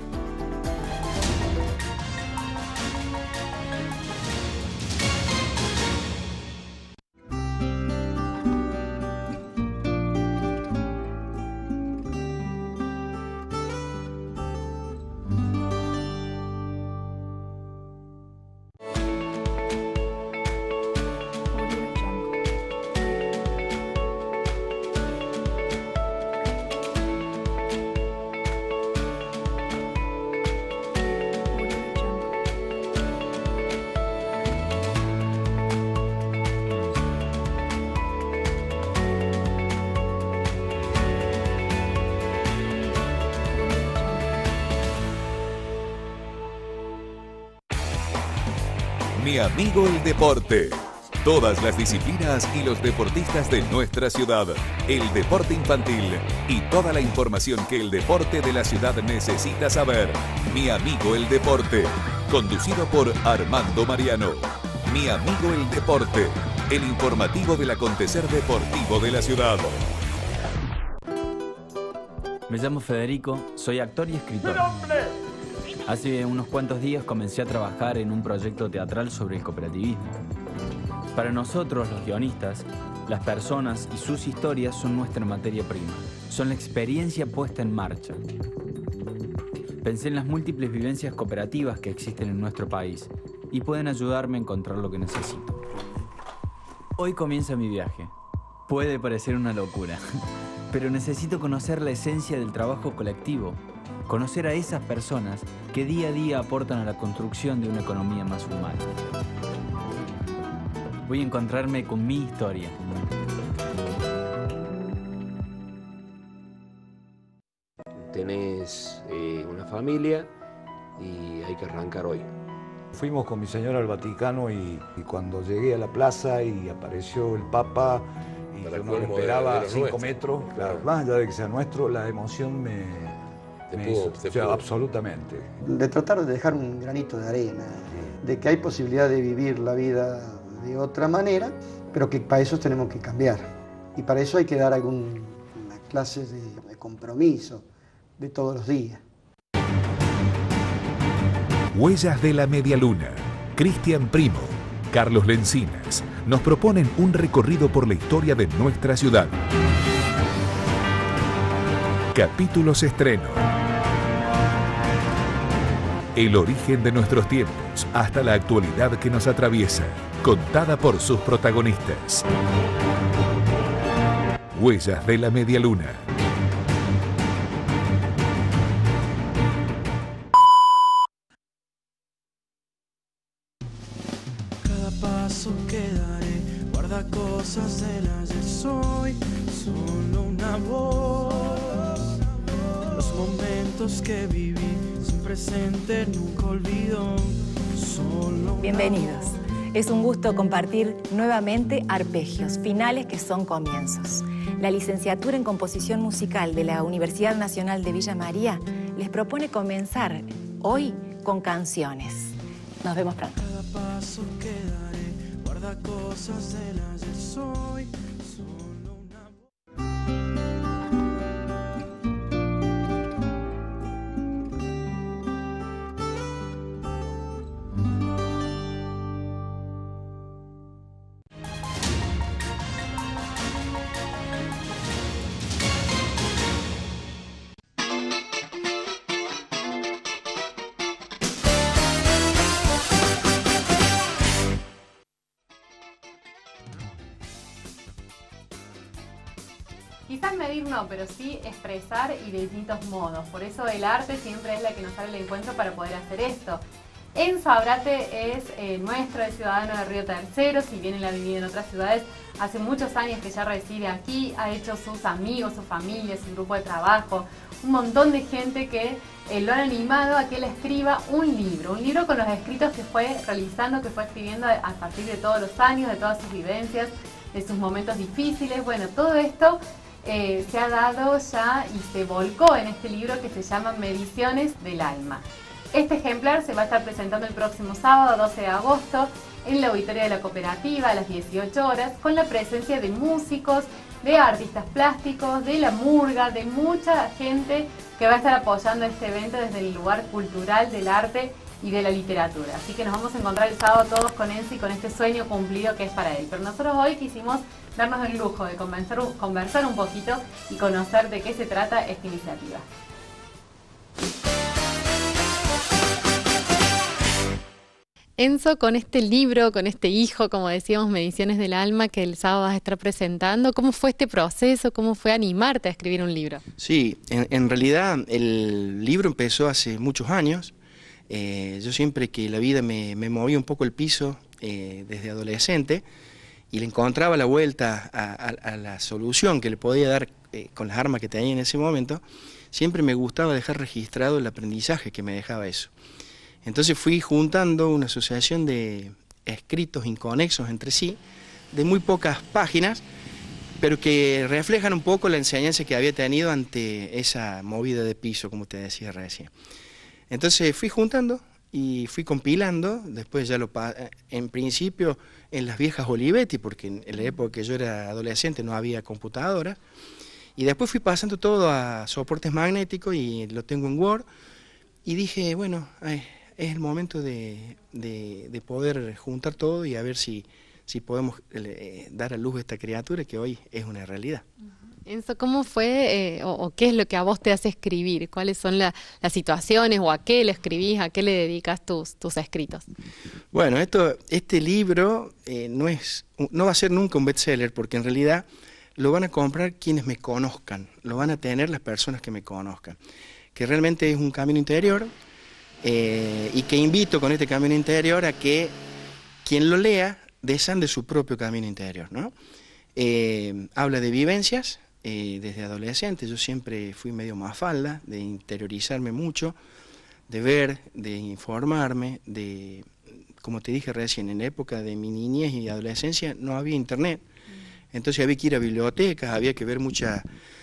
Mi amigo el deporte. Todas las disciplinas y los deportistas de nuestra ciudad. El deporte infantil y toda la información que el deporte de la ciudad necesita saber. Mi amigo el deporte. Conducido por Armando Mariano. Mi amigo el deporte. El informativo del acontecer deportivo de la ciudad. Me llamo Federico, soy actor y escritor. Hace unos cuantos días comencé a trabajar en un proyecto teatral sobre el cooperativismo. Para nosotros, los guionistas, las personas y sus historias son nuestra materia prima. Son la experiencia puesta en marcha. Pensé en las múltiples vivencias cooperativas que existen en nuestro país y pueden ayudarme a encontrar lo que necesito. Hoy comienza mi viaje. Puede parecer una locura, pero necesito conocer la esencia del trabajo colectivo. Conocer a esas personas que día a día aportan a la construcción de una economía más humana. Voy a encontrarme con mi historia. Tenés una familia y hay que arrancar hoy. Fuimos con mi señora al Vaticano y cuando llegué a la plaza y apareció el Papa y yo no lo esperaba a 5 metros, claro, más allá de que sea nuestro, la emoción me hizo, absolutamente. De tratar de dejar un granito de arena, de que hay posibilidad de vivir la vida de otra manera, pero que para eso tenemos que cambiar. Y para eso hay que dar alguna clase de compromiso de todos los días. Huellas de la Media Luna. Cristian Primo, Carlos Lencinas nos proponen un recorrido por la historia de nuestra ciudad. Capítulos estreno. El origen de nuestros tiempos hasta la actualidad que nos atraviesa, contada por sus protagonistas. Huellas de la Media Luna. Cada paso que daré guarda cosas del ayer. Soy solo una voz. Los momentos que viví presente, nunca olvido. Bienvenidos. Es un gusto compartir nuevamente arpegios, finales que son comienzos. La licenciatura en composición musical de la Universidad Nacional de Villa María les propone comenzar hoy con canciones. Nos vemos pronto. Cada paso que daré guarda cosas del ayer. Soy solo una Quizás medir no, pero sí expresar y de distintos modos. Por eso el arte siempre es la que nos sale al encuentro para poder hacer esto. Enzo Abrate es nuestro, es ciudadano de Río Tercero, si bien él ha vivido en otras ciudades, hace muchos años que ya reside aquí, ha hecho sus amigos, su familia, su grupo de trabajo, un montón de gente que lo han animado a que él escriba un libro con los escritos que fue realizando, que fue escribiendo a partir de todos los años, de todas sus vivencias, de sus momentos difíciles. Bueno, todo esto se ha dado ya y se volcó en este libro que se llama Mediciones del Alma. Este ejemplar se va a estar presentando el próximo sábado 12 de agosto en la auditoria de la cooperativa a las 18 horas con la presencia de músicos, de artistas plásticos, de la murga, de mucha gente que va a estar apoyando este evento desde el lugar cultural del arte y de la literatura. Así que nos vamos a encontrar el sábado todos con Enzo y con este sueño cumplido que es para él. Pero nosotros hoy quisimos darnos el lujo de conversar un poquito y conocer de qué se trata esta iniciativa. Enzo, con este libro, con este hijo, como decíamos, Mediciones del Alma, que el sábado vas a estar presentando, ¿cómo fue este proceso? ¿Cómo fue animarte a escribir un libro? Sí, en realidad el libro empezó hace muchos años. Yo siempre que la vida me movía un poco el piso desde adolescente y le encontraba la vuelta a la solución que le podía dar con las armas que tenía en ese momento, siempre me gustaba dejar registrado el aprendizaje que me dejaba eso. Entonces fui juntando una asociación de escritos inconexos entre sí, de muy pocas páginas, pero que reflejan un poco la enseñanza que había tenido ante esa movida de piso, como te decía recién. Entonces fui juntando y fui compilando, después ya en principio en las viejas Olivetti, porque en la época que yo era adolescente no había computadoras, y después fui pasando todo a soportes magnéticos y lo tengo en Word, y dije, bueno, es el momento de poder juntar todo y a ver si podemos dar a luz a esta criatura que hoy es una realidad. Enzo, ¿cómo fue o qué es lo que a vos te hace escribir? ¿Cuáles son las situaciones o a qué le escribís, a qué le dedicas tus escritos? Bueno, este libro no va a ser nunca un bestseller porque en realidad lo van a comprar quienes me conozcan, lo van a tener las personas que me conozcan, que realmente es un camino interior. Y que invito con este camino interior a que quien lo lea desande su propio camino interior, ¿no? Habla de vivencias desde adolescente. Yo siempre fui medio mafalda, de interiorizarme mucho, de ver, de informarme, como te dije recién, en la época de mi niñez y adolescencia no había internet, entonces había que ir a bibliotecas, había que ver mucha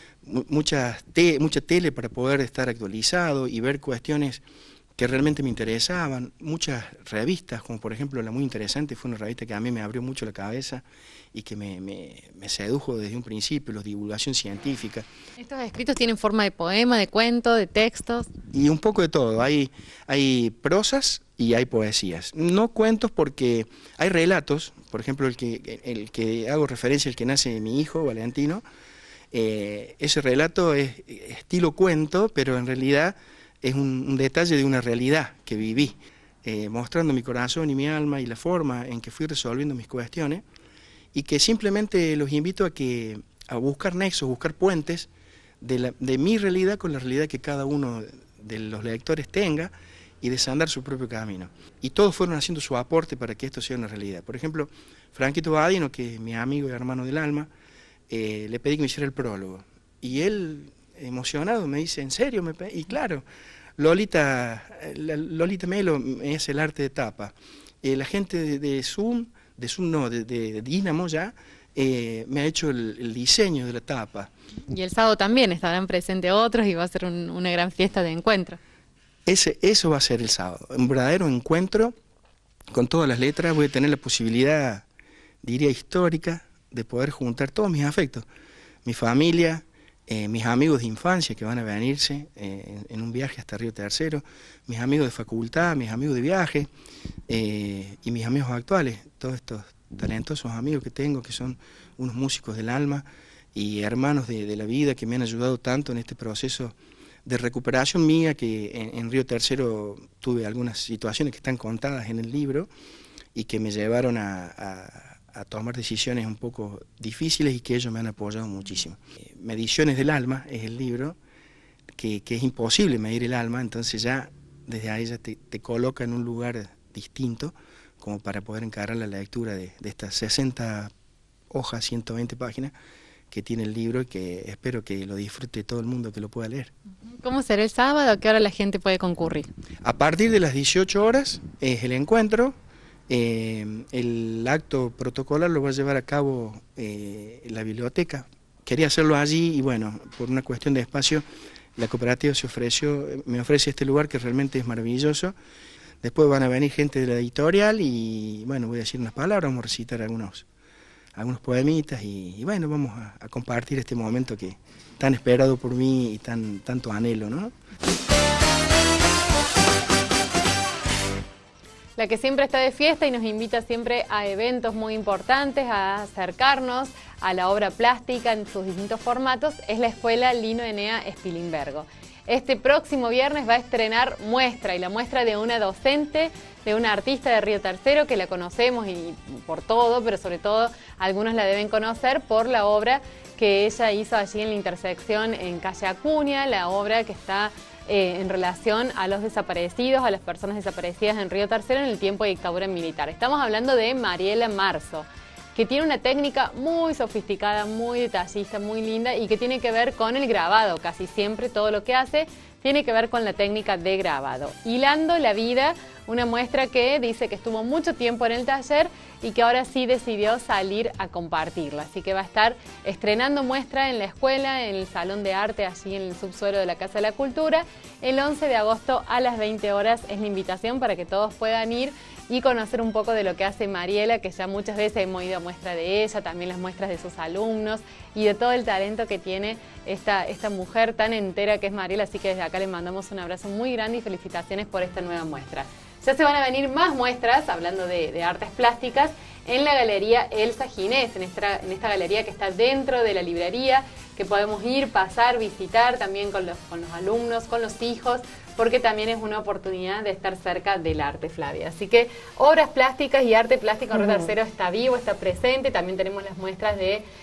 tele para poder estar actualizado y ver cuestiones que realmente me interesaban, muchas revistas, como por ejemplo la muy interesante, fue una revista que a mí me abrió mucho la cabeza y que me sedujo desde un principio, los Divulgación Científica. ¿Estos escritos tienen forma de poema, de cuento, de textos? Y un poco de todo, hay prosas y hay poesías. No cuentos porque hay relatos, por ejemplo el que hago referencia, el que nace mi hijo, Valentino, ese relato es estilo cuento, pero en realidad es un detalle de una realidad que viví, mostrando mi corazón y mi alma y la forma en que fui resolviendo mis cuestiones, y que simplemente los invito a buscar nexos, buscar puentes de mi realidad con la realidad que cada uno de los lectores tenga y desandar su propio camino. Y todos fueron haciendo su aporte para que esto sea una realidad. Por ejemplo, Franquito Badino, que es mi amigo y hermano del alma, le pedí que me hiciera el prólogo, y él, emocionado, me dice, ¿en serio? Y claro, Lolita Melo es el arte de tapa. La gente de Dínamo ya, me ha hecho el diseño de la tapa. Y el sábado también estarán presentes otros y va a ser una gran fiesta de encuentro. Eso va a ser el sábado, un verdadero encuentro con todas las letras. Voy a tener la posibilidad, diría histórica, de poder juntar todos mis afectos, mi familia, mis amigos de infancia que van a venirse en un viaje hasta Río Tercero, mis amigos de facultad, mis amigos de viaje y mis amigos actuales, todos estos talentosos amigos que tengo, que son unos músicos del alma y hermanos de la vida que me han ayudado tanto en este proceso de recuperación mía, que en Río Tercero tuve algunas situaciones que están contadas en el libro y que me llevaron a tomar decisiones un poco difíciles y que ellos me han apoyado muchísimo. Mediciones del alma es el libro, que es imposible medir el alma, entonces ya desde ahí ya te coloca en un lugar distinto como para poder encarar la lectura de estas 60 hojas, 120 páginas que tiene el libro y que espero que lo disfrute todo el mundo que lo pueda leer. ¿Cómo será el sábado? ¿A qué hora la gente puede concurrir? A partir de las 18 horas es el encuentro. El acto protocolar lo va a llevar a cabo la biblioteca. Quería hacerlo allí y bueno, por una cuestión de espacio, la cooperativa me ofrece este lugar que realmente es maravilloso. Después van a venir gente de la editorial y bueno, voy a decir unas palabras, vamos a recitar algunos poemitas y bueno, vamos a compartir este momento que tan esperado por mí y tanto anhelo, ¿no? La que siempre está de fiesta y nos invita siempre a eventos muy importantes, a acercarnos a la obra plástica en sus distintos formatos, es la Escuela Lino Enea Spilimbergo. Este próximo viernes va a estrenar muestra, y la muestra de una docente, de una artista de Río Tercero que la conocemos y por todo, pero sobre todo algunos la deben conocer por la obra que ella hizo allí en la intersección en calle Acuña, la obra que está en relación a los desaparecidos, a las personas desaparecidas en Río Tercero en el tiempo de dictadura militar. Estamos hablando de Mariela Marzo, que tiene una técnica muy sofisticada, muy detallista, muy linda y que tiene que ver con el grabado. Casi siempre todo lo que hace tiene que ver con la técnica de grabado. Hilando la vida, una muestra que dice que estuvo mucho tiempo en el taller y que ahora sí decidió salir a compartirla. Así que va a estar estrenando muestra en la escuela, en el Salón de Arte, allí en el subsuelo de la Casa de la Cultura. El 11 de agosto a las 20 horas es la invitación para que todos puedan ir y conocer un poco de lo que hace Mariela, que ya muchas veces hemos ido a muestra de ella, también las muestras de sus alumnos y de todo el talento que tiene esta mujer tan entera que es Mariela. Así que desde acá le mandamos un abrazo muy grande y felicitaciones por esta nueva muestra. Ya se van a venir más muestras, hablando de artes plásticas, en la Galería Elsa Ginés, en esta galería que está dentro de la librería, que podemos ir, pasar, visitar también con los alumnos, con los hijos, porque también es una oportunidad de estar cerca del arte, Flavia. Así que obras plásticas y arte plástico en Río Tercero está vivo, está presente. También tenemos las muestras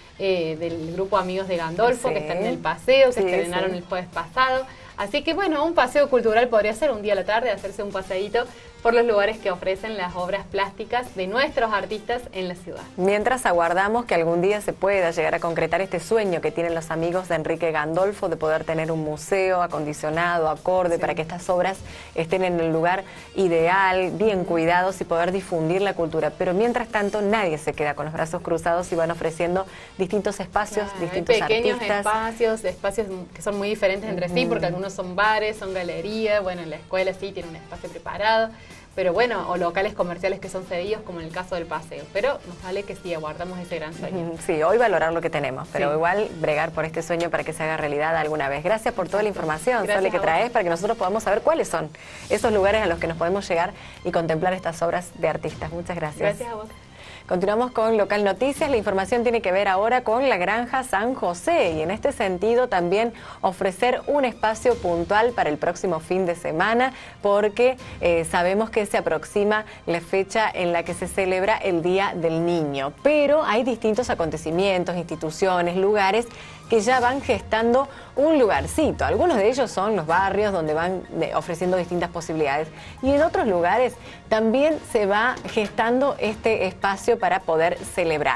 del grupo Amigos de Gandolfo, que están en el paseo, que estrenaron el jueves pasado. Así que bueno, un paseo cultural podría ser un día a la tarde, hacerse un paseíto por los lugares que ofrecen las obras plásticas de nuestros artistas en la ciudad. Mientras aguardamos que algún día se pueda llegar a concretar este sueño que tienen los amigos de Enrique Gandolfo de poder tener un museo acondicionado, acorde, para que estas obras estén en el lugar ideal, bien cuidados y poder difundir la cultura. Pero mientras tanto nadie se queda con los brazos cruzados y van ofreciendo distintos espacios, distintos pequeños artistas. espacios que son muy diferentes entre sí, porque algunos son bares, son galerías, bueno, en la escuela sí tiene un espacio preparado, pero bueno, o locales comerciales que son cedidos, como en el caso del paseo. Pero nos vale que sí, aguardamos ese gran sueño. Sí, hoy valorar lo que tenemos, pero igual bregar por este sueño para que se haga realidad alguna vez. Gracias por toda la información, Sole, que traes, para que nosotros podamos saber cuáles son esos lugares a los que nos podemos llegar y contemplar estas obras de artistas. Muchas gracias. Gracias a vos. Continuamos con Local Noticias. La información tiene que ver ahora con la Granja San José y en este sentido también ofrecer un espacio puntual para el próximo fin de semana, porque sabemos que se aproxima la fecha en la que se celebra el Día del Niño, pero hay distintos acontecimientos, instituciones, lugares que ya van gestando un lugarcito. Algunos de ellos son los barrios donde van ofreciendo distintas posibilidades y en otros lugares también se va gestando este espacio para poder celebrar.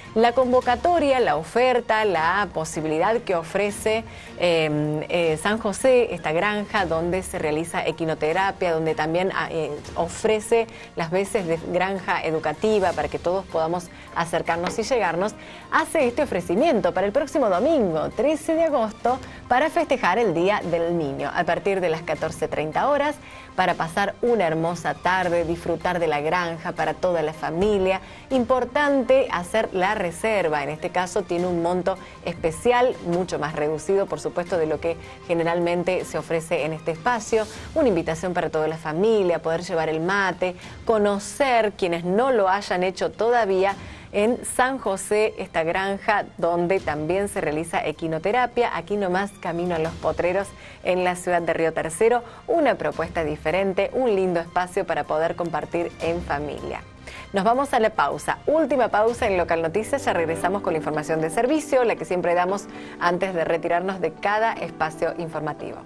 La convocatoria, la oferta, la posibilidad que ofrece San José, esta granja donde se realiza equinoterapia, donde también ofrece las veces de granja educativa para que todos podamos acercarnos y llegarnos, hace este ofrecimiento para el próximo domingo, 13 de agosto, para festejar el Día del Niño, a partir de las 14:30 horas, para pasar una hermosa tarde, disfrutar de la granja para toda la familia. Importante hacer la reserva, en este caso tiene un monto especial, mucho más reducido, por supuesto, de lo que generalmente se ofrece en este espacio. Una invitación para toda la familia, poder llevar el mate, conocer, quienes no lo hayan hecho todavía, en San José, esta granja donde también se realiza equinoterapia, aquí nomás camino a Los Potreros en la ciudad de Río Tercero. Una propuesta diferente, un lindo espacio para poder compartir en familia. Nos vamos a la pausa, última pausa en Local Noticias, ya regresamos con la información de servicio, la que siempre damos antes de retirarnos de cada espacio informativo.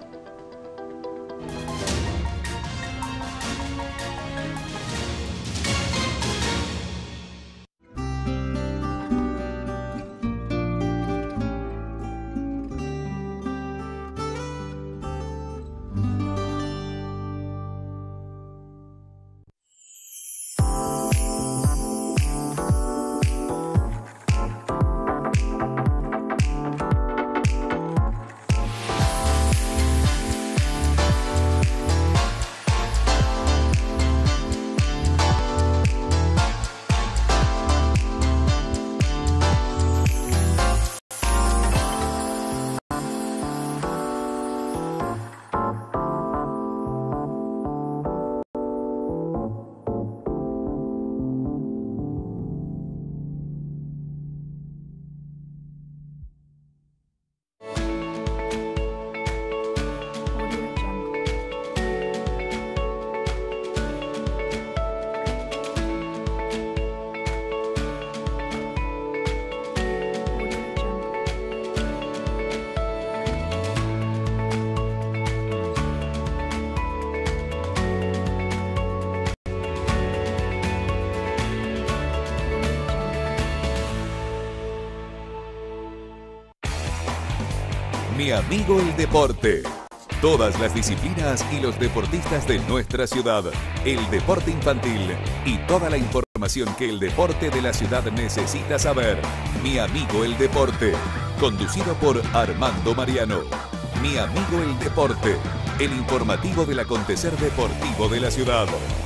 Mi amigo el deporte. Todas las disciplinas y los deportistas de nuestra ciudad. El deporte infantil y toda la información que el deporte de la ciudad necesita saber. Mi amigo el deporte. Conducido por Armando Mariano. Mi amigo el deporte. El informativo del acontecer deportivo de la ciudad.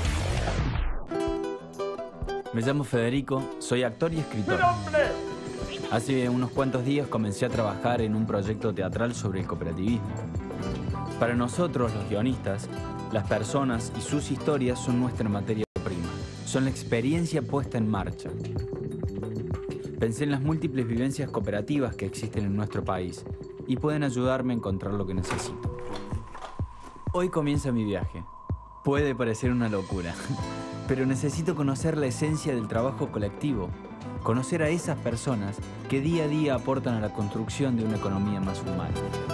Me llamo Federico, soy actor y escritor. Hace unos cuantos días comencé a trabajar en un proyecto teatral sobre el cooperativismo. Para nosotros, los guionistas, las personas y sus historias son nuestra materia prima. Son la experiencia puesta en marcha. Pensé en las múltiples vivencias cooperativas que existen en nuestro país y pueden ayudarme a encontrar lo que necesito. Hoy comienza mi viaje. Puede parecer una locura, pero necesito conocer la esencia del trabajo colectivo. Conocer a esas personas que día a día aportan a la construcción de una economía más humana.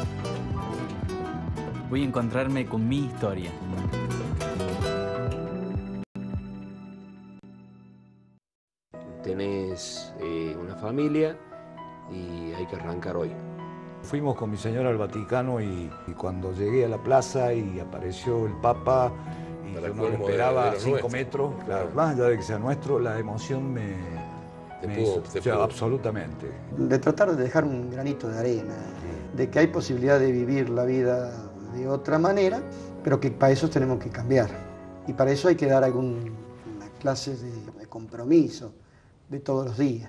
Voy a encontrarme con mi historia. Tenés una familia y hay que arrancar hoy. Fuimos con mi señora al Vaticano y cuando llegué a la plaza y apareció el Papa y yo no lo esperaba a 5 metros, claro, más allá de que sea nuestro, la emoción me hizo, absolutamente. De tratar de dejar un granito de arena, de que hay posibilidad de vivir la vida de otra manera, pero que para eso tenemos que cambiar. Y para eso hay que dar alguna clase de compromiso de todos los días.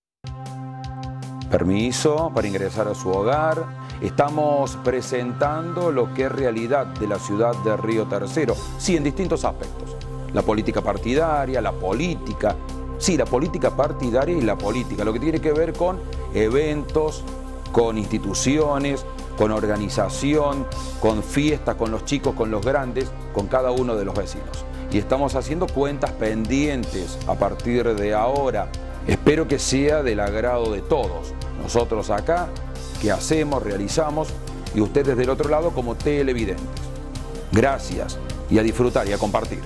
Permiso para ingresar a su hogar. Estamos presentando lo que es realidad de la ciudad de Río Tercero. Sí, en distintos aspectos. La política partidaria, la política. Sí, la política partidaria y la política. Lo que tiene que ver con eventos, con instituciones, con organización, con fiestas, con los chicos, con los grandes, con cada uno de los vecinos. Y estamos haciendo cuentas pendientes a partir de ahora. Espero que sea del agrado de todos. Nosotros acá, que hacemos, realizamos, y ustedes del otro lado como televidentes. Gracias y a disfrutar y a compartir.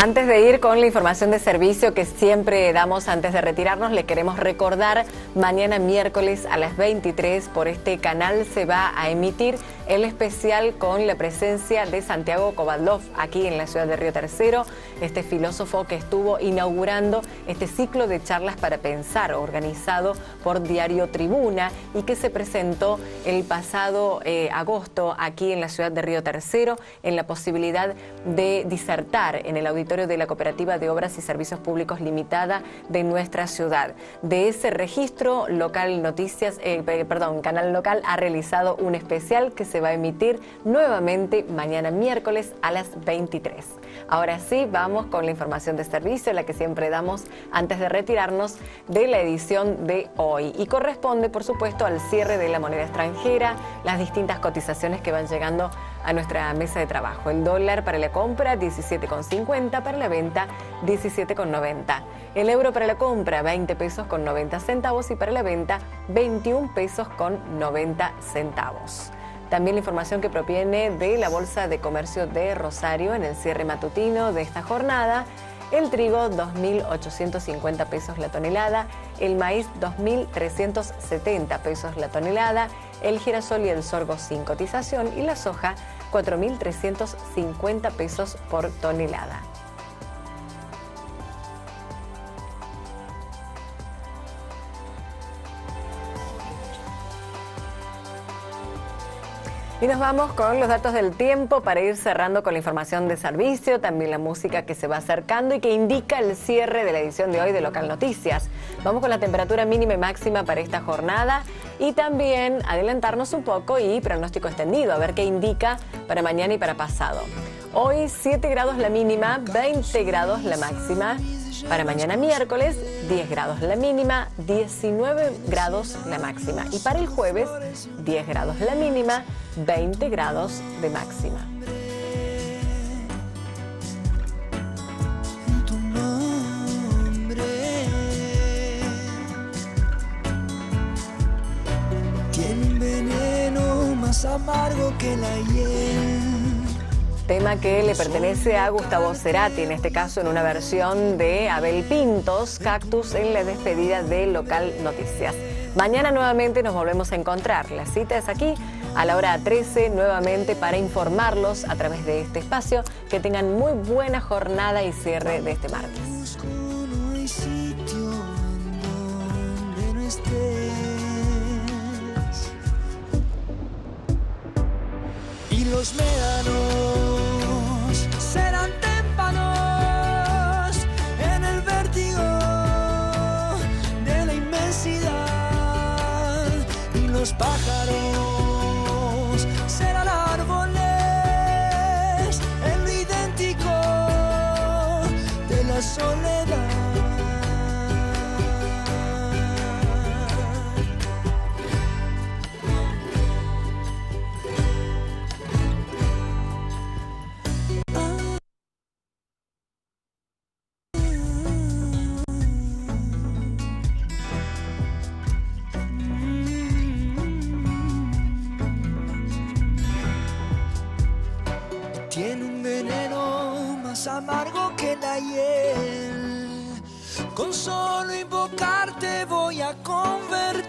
Antes de ir con la información de servicio que siempre damos antes de retirarnos, le queremos recordar, mañana miércoles a las 23 por este canal se va a emitir el especial con la presencia de Santiago Kovaldov aquí en la ciudad de Río Tercero, este filósofo que estuvo inaugurando este ciclo de charlas para pensar organizado por Diario Tribuna y que se presentó el pasado agosto aquí en la ciudad de Río Tercero en la posibilidad de disertar en el auditorio de la Cooperativa de Obras y Servicios Públicos Limitada de nuestra ciudad. De ese registro, Canal Local ha realizado un especial que se va a emitir nuevamente mañana miércoles a las 23. Ahora sí, vamos con la información de servicio, la que siempre damos antes de retirarnos de la edición de hoy. Y corresponde, por supuesto, al cierre de la moneda extranjera, las distintas cotizaciones que van llegando a nuestra mesa de trabajo. El dólar para la compra 17,50, para la venta 17,90. El euro para la compra 20 pesos con 90 centavos y para la venta 21 pesos con 90 centavos. También la información que proviene de la Bolsa de Comercio de Rosario en el cierre matutino de esta jornada. El trigo 2.850 pesos la tonelada, el maíz 2.370 pesos la tonelada, el girasol y el sorgo sin cotización y la soja 4.350 pesos por tonelada. Y nos vamos con los datos del tiempo para ir cerrando con la información de servicio, también la música que se va acercando y que indica el cierre de la edición de hoy de Local Noticias. Vamos con la temperatura mínima y máxima para esta jornada y también adelantarnos un poco y pronóstico extendido, a ver qué indica para mañana y para pasado. Hoy 7 grados la mínima, 20 grados la máxima. Para mañana miércoles, 10 grados la mínima, 19 grados la máxima. Y para el jueves, 10 grados la mínima, 20 grados de máxima. Tu nombre tiene un veneno más amargo que la hiel. Tema que le pertenece a Gustavo Cerati, en este caso en una versión de Abel Pintos, Cactus, en la despedida de Local Noticias. Mañana nuevamente nos volvemos a encontrar. La cita es aquí a la hora 13 nuevamente para informarlos a través de este espacio. Que tengan muy buena jornada y cierre de este martes. No hay sitio donde no estés. Y los médanos serán témpanos en el vértigo de la inmensidad. Y los pájaros serán árboles en lo idéntico de la soledad. Tiene un veneno más amargo que la hiel. Con solo invocarte voy a convertir